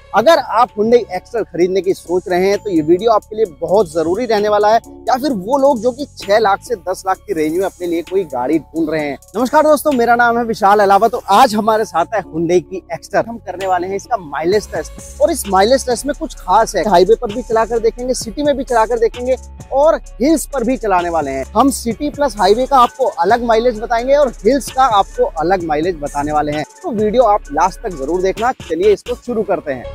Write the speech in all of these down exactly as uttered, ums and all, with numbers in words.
अगर आप Hyundai Excel खरीदने की सोच रहे हैं तो ये वीडियो आपके लिए बहुत जरूरी रहने वाला है, या फिर वो लोग जो कि छह लाख से दस लाख की रेंज में अपने लिए कोई गाड़ी ढूंढ रहे हैं। नमस्कार दोस्तों, मेरा नाम है विशाल अलावा। तो आज हमारे साथ है Hyundai की Excel। हम करने वाले हैं इसका माइलेज टेस्ट, और इस माइलेज टेस्ट में कुछ खास है। हाईवे पर भी चलाकर देखेंगे, सिटी में भी चलाकर देखेंगे और हिल्स पर भी चलाने वाले हैं। हम सिटी प्लस हाईवे का आपको अलग माइलेज बताएंगे और हिल्स का आपको अलग माइलेज बताने वाले हैं। तो वीडियो आप लास्ट तक जरूर देखना। चलिए इसको शुरू करते हैं।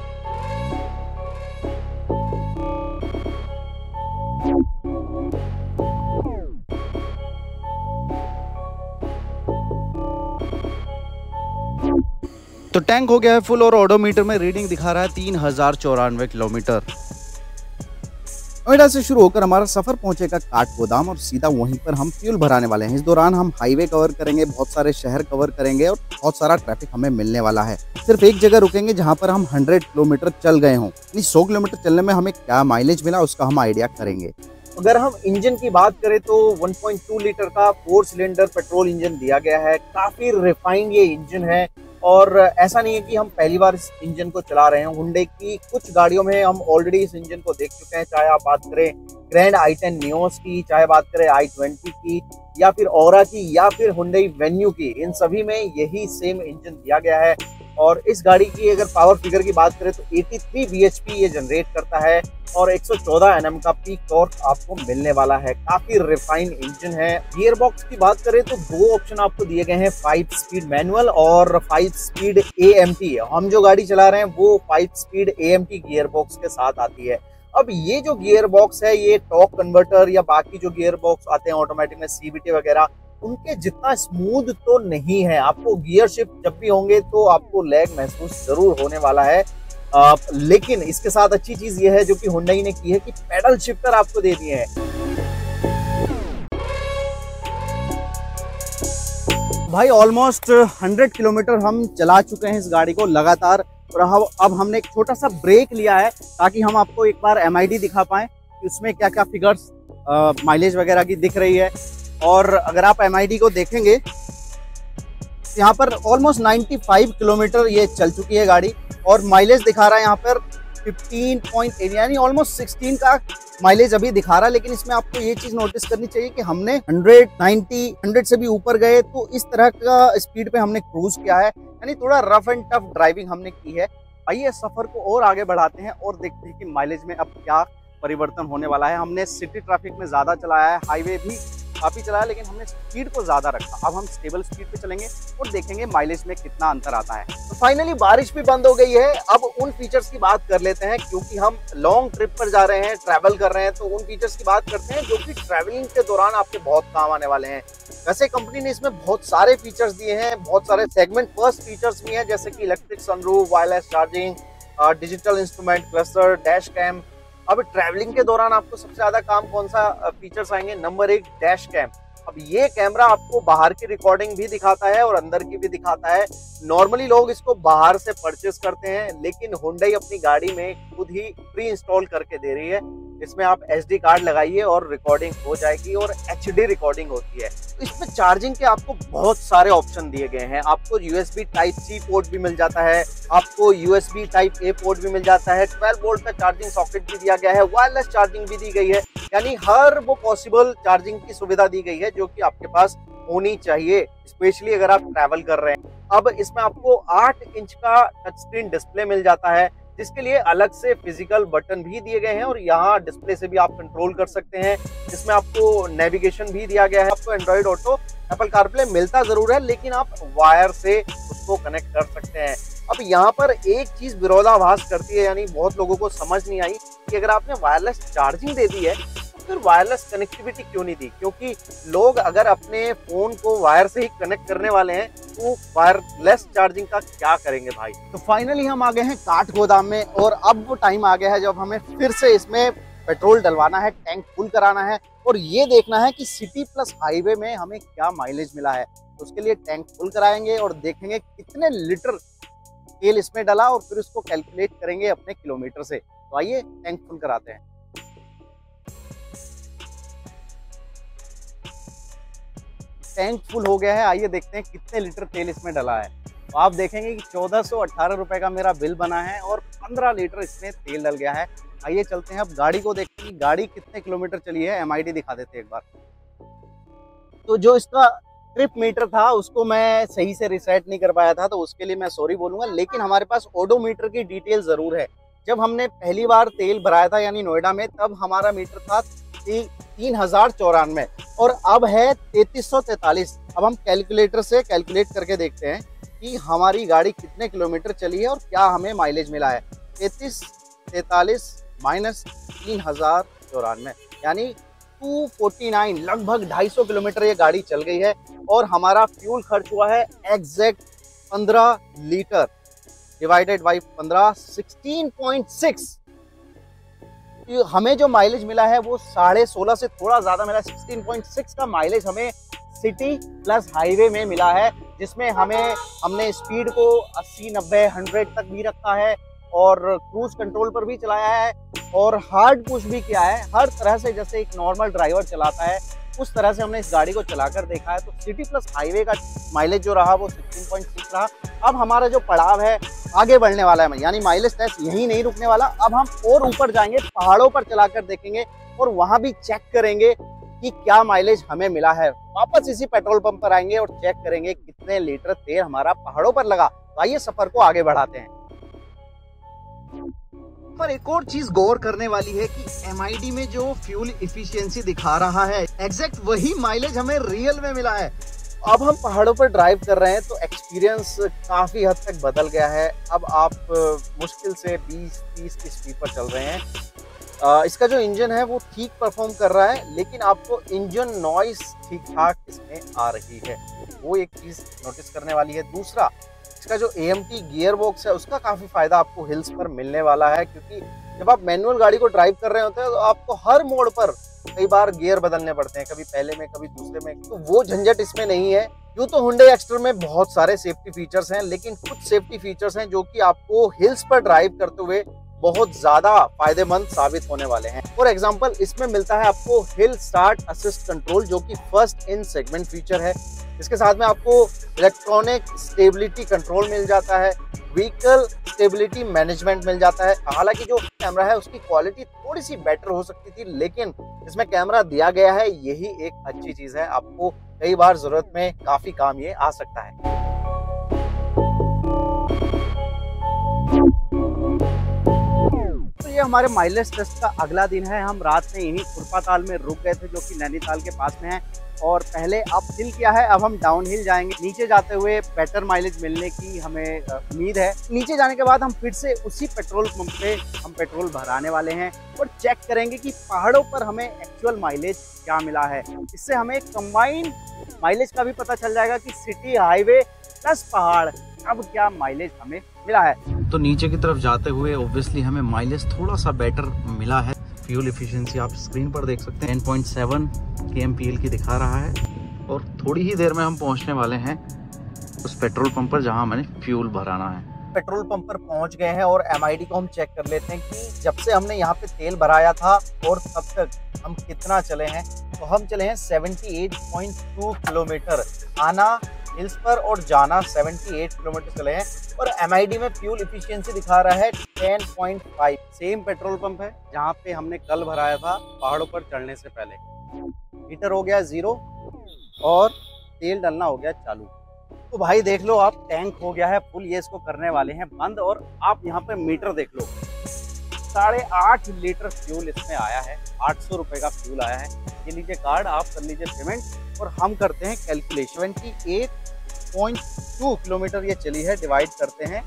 तो टैंक हो गया है फुल और ओडोमीटर में रीडिंग दिखा रहा है तीन हजार चौरानवे किलोमीटर। नोएडा से शुरू होकर हमारा सफर पहुंचेगा काठगोदाम और सीधा वहीं पर हम फ्यूल भराने वाले हैं। इस दौरान हम हाईवे कवर करेंगे, बहुत सारे शहर कवर करेंगे और बहुत सारा ट्रैफिक हमें मिलने वाला है। सिर्फ एक जगह रुकेंगे जहां पर हम सौ किलोमीटर चल गए हों। यानी सौ किलोमीटर चलने में हमें क्या माइलेज मिला उसका हम आइडिया करेंगे। अगर हम इंजन की बात करें तो वन पॉइंट टू लीटर का फोर सिलेंडर पेट्रोल इंजन दिया गया है। काफी रिफाइंड ये इंजन है, और ऐसा नहीं है कि हम पहली बार इस इंजन को चला रहे हैं। Hyundai की कुछ गाड़ियों में हम ऑलरेडी इस इंजन को देख चुके हैं, चाहे आप बात करें ग्रैंड आई टेन नियोस की, चाहे बात करें आई ट्वेंटी की, या फिर औरा की, या फिर Hyundai वेन्यू की। इन सभी में यही सेम इंजन दिया गया है। और इस गाड़ी की अगर पावर फिगर की बात करें तो तिरासी बी एच पी ये जनरेट करता है और एक सौ चौदह एन एम का पीक टॉर्क आपको मिलने वाला है। काफी रिफाइंड इंजन है। गियर बॉक्स की बात करें तो दो ऑप्शन आपको दिए गए हैं, फाइव स्पीड मैनुअल और five speed A M T. हम जो गाड़ी चला रहे हैं वो five speed A M T gear box के साथ आती है। अब ये जो गियर बॉक्स है ये टॉर्क कन्वर्टर या बाकी जो गियर बॉक्स आते हैं ऑटोमेटिक में सी वी टी वगैरह, उनके जितना स्मूथ तो नहीं है। आपको गियर शिफ्ट जब भी होंगे तो आपको लैग महसूस जरूर होने वाला है। आ, लेकिन इसके साथ अच्छी चीज ये है जो कि Hyundai ने की है कि पेडल शिफ्टर आपको दे दिए हैं। भाई ऑलमोस्ट सौ किलोमीटर हम चला चुके हैं इस गाड़ी को लगातार, और अब हमने एक छोटा सा ब्रेक लिया है ताकि हम आपको एक बार एम आई डी दिखा पाएं कि उसमें क्या क्या फिगर्स माइलेज वगैरह की दिख रही है। और अगर आप एम आई डी को देखेंगे यहाँ पर ऑलमोस्ट पचानवे किलोमीटर ये चल चुकी है गाड़ी, और माइलेज दिखा रहा है यहाँ पर पंद्रह पॉइंट आठ, यानी ऑलमोस्ट सोलह का माइलेज अभी दिखा रहा है। लेकिन इसमें आपको ये चीज नोटिस करनी चाहिए कि हमने सौ, नब्बे, सौ से भी ऊपर गए तो इस तरह का स्पीड पे हमने क्रूज किया है, यानी थोड़ा रफ एंड टफ ड्राइविंग हमने की है। आइए सफर को और आगे बढ़ाते हैं और देखते हैं कि माइलेज में अब क्या परिवर्तन होने वाला है। हमने सिटी ट्रैफिक में ज्यादा चलाया है, हाईवे भी काफी चलाया, लेकिन हमने स्पीड को ज्यादा रखा। अब हम स्टेबल स्पीड पे चलेंगे और देखेंगे माइलेज में कितना अंतर आता है। तो फाइनली बारिश भी बंद हो गई है। अब उन फीचर्स की बात कर लेते हैं, क्योंकि हम लॉन्ग ट्रिप पर जा रहे हैं, ट्रैवल कर रहे हैं, तो उन फीचर्स की बात करते हैं जो कि ट्रैवलिंग के दौरान आपके बहुत काम आने वाले हैं। वैसे कंपनी ने इसमें बहुत सारे फीचर्स दिए हैं, बहुत सारे सेगमेंट फर्स्ट फीचर्स भी हैं, जैसे कि electric sunroof, wireless charging, digital instrument cluster, dash cam. अब ट्रैवलिंग के दौरान आपको सबसे ज्यादा काम कौन सा फीचर्स आएंगे? नंबर एक, डैश कैम। अब ये कैमरा आपको बाहर की रिकॉर्डिंग भी दिखाता है और अंदर की भी दिखाता है। नॉर्मली लोग इसको बाहर से परचेस करते हैं, लेकिन Hyundai अपनी गाड़ी में खुद ही प्री इंस्टॉल करके दे रही है। इसमें आप एस डी कार्ड लगाइए और रिकॉर्डिंग हो जाएगी, और एच डी रिकॉर्डिंग होती है। इसमें चार्जिंग के आपको बहुत सारे ऑप्शन दिए गए हैं। आपको U S B type C port भी मिल जाता है, आपको U S B type A port भी मिल जाता है, ट्वेल्व वोल्ट का चार्जिंग सॉकेट भी दिया गया है, वायरलेस चार्जिंग भी दी गई है। यानी हर वो पॉसिबल चार्जिंग की सुविधा दी गई है जो कि आपके पास होनी चाहिए, स्पेशली अगर आप ट्रैवल कर रहे हैं। अब इसमें आपको आठ इंच का टच स्क्रीन डिस्प्ले मिल जाता है, जिसके लिए अलग से फिजिकल बटन भी दिए गए हैं, और यहाँ डिस्प्ले से भी आप कंट्रोल कर सकते हैं। इसमें आपको नेविगेशन भी दिया गया है। आपको एंड्रॉइड ऑटो, एप्पल कारप्ले मिलता जरूर है, लेकिन आप वायर से उसको कनेक्ट कर सकते हैं। अब यहाँ पर एक चीज विरोधाभास करती है, यानी बहुत लोगों को समझ नहीं आई कि अगर आपने वायरलेस चार्जिंग दे दी है तो फिर वायरलेस कनेक्टिविटी क्यों नहीं दी। क्योंकि लोग अगर अपने फोन को वायर से ही कनेक्ट करने वाले हैं तो वायरलेस चार्जिंग का क्या करेंगे भाई। तो फाइनली हम आ गए हैं काठगोदाम में, और अब वो टाइम आ गया है जब हमें फिर से इसमें पेट्रोल डलवाना है, टैंक फुल कराना है, और ये देखना है कि सिटी प्लस हाईवे में हमें क्या माइलेज मिला है। तो उसके लिए टैंक फुल कराएंगे और देखेंगे कितने लीटर तेल इसमें डला, और फिर उसको कैलकुलेट करेंगे अपने किलोमीटर से। तो आइए टैंक फुल कराते हैं। टैंक फुल हो गया है, आइए देखते हैं कितने लीटर तेल इसमें डला है। तो आप देखेंगे कि चौदह सौ अट्ठारह रुपए का मेरा बिल बना है और पंद्रह लीटर इसमें तेल डल गया है। आइए चलते हैं अब गाड़ी को देखते हैं कि गाड़ी कितने किलोमीटर चली है, एमआईडी दिखा देते हैं एक बार। तो जो इसका ट्रिप मीटर था उसको मैं सही से रिसेट नहीं कर पाया था, तो उसके लिए मैं सॉरी बोलूंगा, लेकिन हमारे पास ओडोमीटर की डिटेल जरूर है। जब हमने पहली बार तेल भराया था यानी नोएडा में, तब हमारा मीटर था तीन हजार चौरानवे और अब है तैतीस सौ तैतालीस। अब हम कैलकुलेटर से कैलकुलेट करके देखते हैं कि हमारी गाड़ी कितने किलोमीटर चली है और क्या हमें माइलेज मिला है। तैतीस तैतालीस माइनस तीन हजार चौरानवे यानी दो सौ उनचास, लगभग ढाई सौ किलोमीटर ये गाड़ी चल गई है और हमारा फ्यूल खर्च हुआ है एग्जैक्ट पंद्रह लीटर डिवाइडेड बाई पंद्रह, सोलह पॉइंट सिक्स। हमें जो माइलेज मिला है वो साढ़े सोलह से थोड़ा ज्यादा मिला है। सोलह पॉइंट सिक्स का माइलेज हमें सिटी प्लस हाईवे में मिला है, जिसमें हमें हमने स्पीड को अस्सी नब्बे सौ तक भी रखा है और क्रूज कंट्रोल पर भी चलाया है और हार्ड पुश भी किया है। हर तरह से जैसे एक नॉर्मल ड्राइवर चलाता है उस तरह से हमने इस गाड़ी को चलाकर देखा है। तो सिटी प्लस हाईवे का माइलेज जो रहा वो सोलह पॉइंट सिक्स रहा। अब हमारा जो पड़ाव है आगे बढ़ने वाला है, यानी माइलेज टेस्ट यहीं नहीं रुकने वाला। अब हम और ऊपर जाएंगे, पहाड़ों पर चलाकर देखेंगे और वहां भी चेक करेंगे कि क्या माइलेज हमें मिला है। वापस इसी पेट्रोल पंप पर आएंगे और चेक करेंगे कितने लीटर तेल हमारा पहाड़ों पर लगा। तो आइए सफर को आगे बढ़ाते हैं। पर एक और चीज गौर करने वाली है कि एमआईडी में जो फ्यूल इफिशियंसी दिखा रहा है एग्जैक्ट वही माइलेज हमें रियल में मिला है। अब हम पहाड़ों पर ड्राइव कर रहे हैं तो एक्सपीरियंस काफी हद तक बदल गया है। अब आप मुश्किल से बीस तीस की स्पीड पर चल रहे हैं। आ, इसका जो इंजन है वो ठीक परफॉर्म कर रहा है, लेकिन आपको इंजन नॉइस ठीक ठाक इसमें आ रही है, वो एक चीज नोटिस करने वाली है। दूसरा, इसका जो A M T gear box है उसका काफी फायदा आपको हिल्स पर मिलने वाला है, क्योंकि जब आप मैनुअल गाड़ी को ड्राइव कर रहे होते हैं तो आपको हर मोड़ पर कई बार गियर बदलने पड़ते हैं, कभी पहले में कभी दूसरे में, तो वो झंझट इसमें नहीं है। यूं तो Hyundai Exter में बहुत सारे सेफ्टी फीचर्स हैं, लेकिन कुछ सेफ्टी फीचर्स हैं जो कि आपको हिल्स पर ड्राइव करते हुए बहुत ज्यादा फायदेमंद साबित होने वाले हैं। फॉर एग्जांपल, इसमें मिलता है आपको हिल स्टार्ट असिस्ट कंट्रोल, जो कि फर्स्ट इन सेगमेंट फीचर है। इसके साथ में आपको इलेक्ट्रॉनिक स्टेबिलिटी कंट्रोल मिल जाता है, व्हीकल स्टेबिलिटी मैनेजमेंट मिल जाता है। हालांकि जो कैमरा है उसकी क्वालिटी थोड़ी सी बेटर हो सकती थी, लेकिन इसमें कैमरा दिया गया है, यही एक अच्छी चीज है। आपको कई बार जरूरत में काफी काम ये आ सकता है। ये हमारे माइलेज टेस्ट का अगला दिन है। हम रात में यहीं खुरपाताल में रुक गए थे, जो कि नैनीताल के पास में है, और पहले अप हिल किया है, अब हम डाउन हिल जाएंगे। नीचे जाते हुए बेटर माइलेज मिलने की हमें उम्मीद है। नीचे जाने के बाद हम फिर से उसी पेट्रोल पंप पे हम पेट्रोल भराने वाले हैं और चेक करेंगे कि पहाड़ों पर हमें एक्चुअल माइलेज क्या मिला है। इससे हमें कंबाइंड माइलेज का भी पता चल जाएगा कि सिटी, हाईवे प्लस पहाड़ अब क्या माइलेज हमें मिला है। तो नीचे की तरफ जाते हुए ऑब्वियसली हमें माइलेज थोड़ा सा बेटर मिला है। फ्यूल एफिशिएंसी आप स्क्रीन पर देख सकते हैं, ten point seven K M P L की दिखा रहा है और थोड़ी ही देर में हम पहुंचने वाले हैं उस पेट्रोल पंप पर जहां मैंने फ्यूल भराना है। पेट्रोल पंप पर पहुंच गए हैं और एमआईडी को हम चेक कर लेते हैं कि जब से हमने यहाँ पे तेल भराया था और तब तक हम कितना चले हैं। तो हम चले हैं अठहत्तर पॉइंट दो किलोमीटर, आना हिल्स पर और जाना अठहत्तर किलोमीटर चले हैं, और एमआईडी में फ्यूल इफिशियंसी दिखा रहा है ten point five. Same petrol pump है जहाँ पे हमने कल भराया था पहाड़ों पर चढ़ने से पहले। मीटर हो गया जीरो और तेल डालना हो गया चालू। तो भाई देख लो आप, टैंक हो गया है फुल, ये इसको करने वाले हैं बंद, और आप यहाँ पे मीटर देख लो, साढ़े आठ लीटर फ्यूल इसमें आया है, आठ सौ रुपए का फ्यूल आया है। ये लीजिए कार्ड, आप कर लीजिए पेमेंट और हम करते हैं कैलकुलेशन। अठहत्तर पॉइंट दो किलोमीटर ये चली है, डिवाइड करते हैं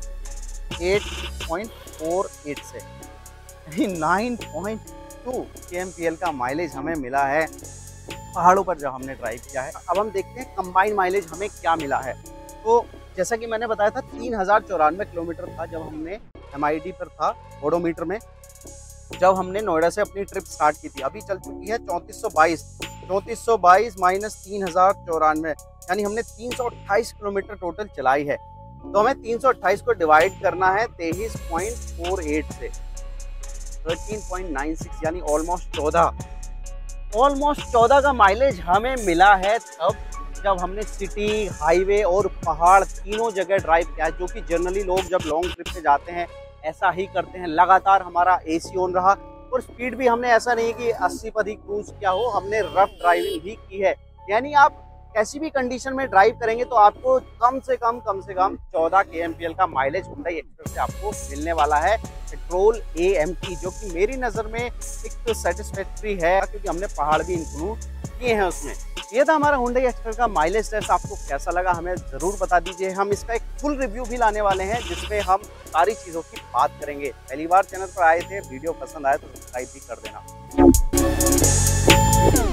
आठ पॉइंट चार आठ से, नौ पॉइंट दो के एम पी एल का माइलेज हमें मिला है पहाड़ों पर जब हमने ड्राइव किया है। अब हम देखते हैं कंबाइंड माइलेज हमें क्या मिला है। तो जैसा कि मैंने बताया था, तीन हजार चौरानवे किलोमीटर था जब हमने एमआईडी पर था ओडोमीटर में, जब हमने नोएडा से अपनी ट्रिप स्टार्ट की थी। अभी चल चुकी है चौंतीस सौ बाईस, चौंतीस सौ बाईस माइनस तीन हजार चौरानवे, यानी हमने तीन सौ अट्ठाईस किलोमीटर टोटल चलाई है। तो हमें तीन सौ अट्ठाईस को डिवाइड करना है तेईस पॉइंट फोर एट से, तेरह पॉइंट नाइन सिक्स, यानी ऑलमोस्ट चौदह ऑलमोस्ट चौदह का माइलेज हमें मिला है तब जब हमने सिटी, हाईवे और पहाड़ तीनों जगह ड्राइव किया है, जो कि जनरली लोग जब लॉन्ग ट्रिप पे जाते हैं ऐसा ही करते हैं। लगातार हमारा एसी ऑन रहा और स्पीड भी हमने ऐसा नहीं कि अस्सी पर ही क्रूज किया हो, हमने रफ ड्राइविंग भी की है। यानी आप कैसी भी कंडीशन में ड्राइव करेंगे तो आपको कम से कम कम से कम चौदह के एम पी एल का माइलेज हुंडई एक्सप्रेस से आपको मिलने वाला है पेट्रोल ए एम टी, जो कि मेरी नज़र में एक सेटिस्फैक्ट्री है क्योंकि हमने पहाड़ भी इंक्लूड किए हैं उसमें। ये था हमारा हुंडई एक्सप्रेस का माइलेज टेस्ट। आपको कैसा लगा हमें ज़रूर बता दीजिए। हम इसका एक फुल रिव्यू भी लाने वाले हैं जिसमें हम सारी चीज़ों की बात करेंगे। पहली बार चैनल पर आए थे, वीडियो पसंद आए तो सब्सक्राइब भी कर देना।